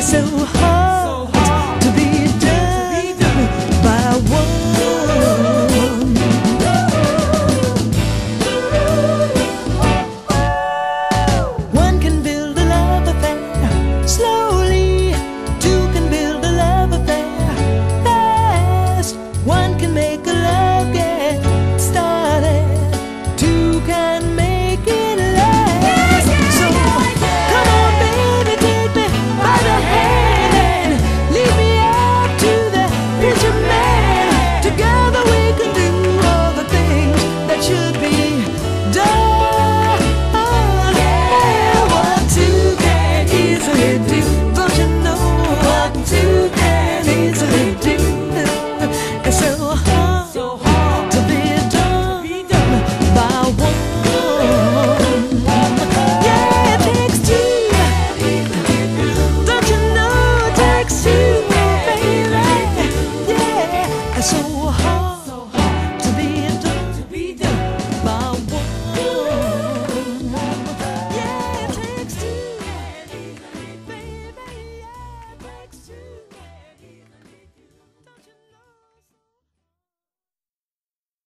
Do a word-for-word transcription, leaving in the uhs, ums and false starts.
so hard to be done by one. One can build a love affair slowly, two can build a love affair fast. One can make a love get started, two can make it last. So come on baby, take me by the hand and lead me out to the future man. Together we can do all the things that should be done. Yeah, what two can easily do, don't you know what two can easily do? It's so hard to be done by one. Yeah, it takes two, don't you know it takes two, baby? Yeah, it's so hard